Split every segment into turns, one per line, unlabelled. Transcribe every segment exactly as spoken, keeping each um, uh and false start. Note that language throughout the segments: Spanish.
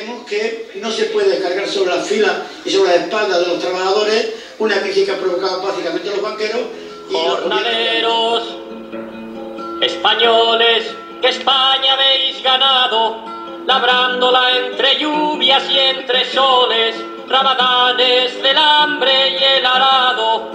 creemos que no se puede descargar sobre las filas y sobre las espaldas de los trabajadores una crisis que ha provocado básicamente los banqueros y
jornaleros españoles, que España habéis ganado, labrándola entre lluvias y entre soles, ramadanes del hambre y el arado.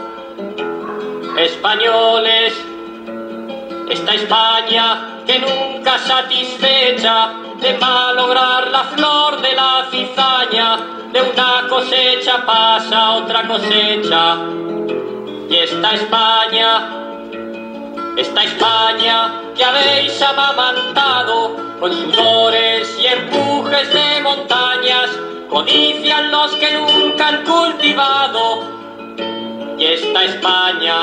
Españoles, esta España que nunca satisfecha de malograr la flor de la cizaña, de una cosecha pasa otra cosecha. Y esta España, esta España que habéis amamantado con sudores y empujes de montañas, codician los que nunca han cultivado. Y esta España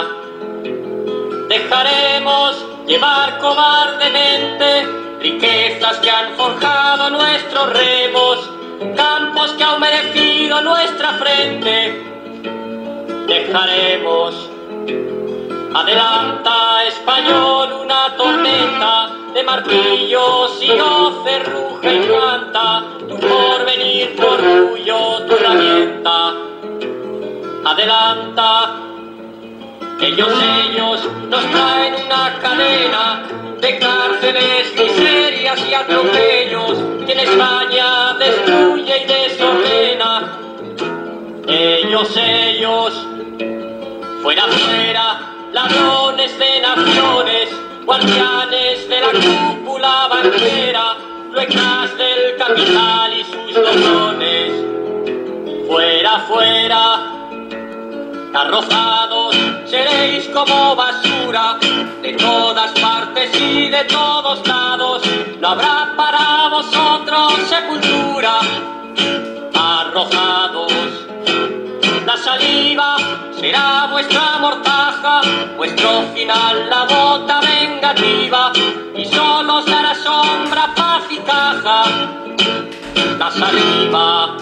dejaremos llevar cobardemente, riquezas que han forjado nuestros remos, campos que ha humedecido nuestra frente. Dejaremos, adelanta español, una tormenta de martillos y hoces ruge y canta, tu porvenir, tu orgullo, tu herramienta. Adelanta, ellos, ellos nos traen una cadena de cárceles, miserias y atropellos, que en España destruye y desordena. Ellos, ellos, fuera, fuera, ladrones de naciones, guardianes de la cúpula banquera, ruecas del capital y sus donones. Fuera, fuera, arrojados seréis como basura de todas partes y de todos lados, no habrá para vosotros sepultura. Arrojados, la saliva será vuestra mortaja, vuestro final la bota vengativa, y solo os dará sombra, paz y caja. La saliva,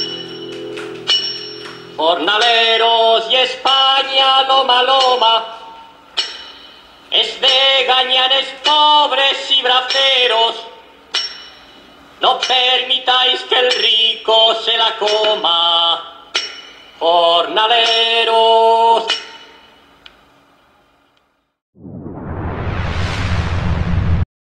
jornaleros y España loma loma, es de gañanes pobres y braceros, no permitáis que el rico se la coma. Jornaleros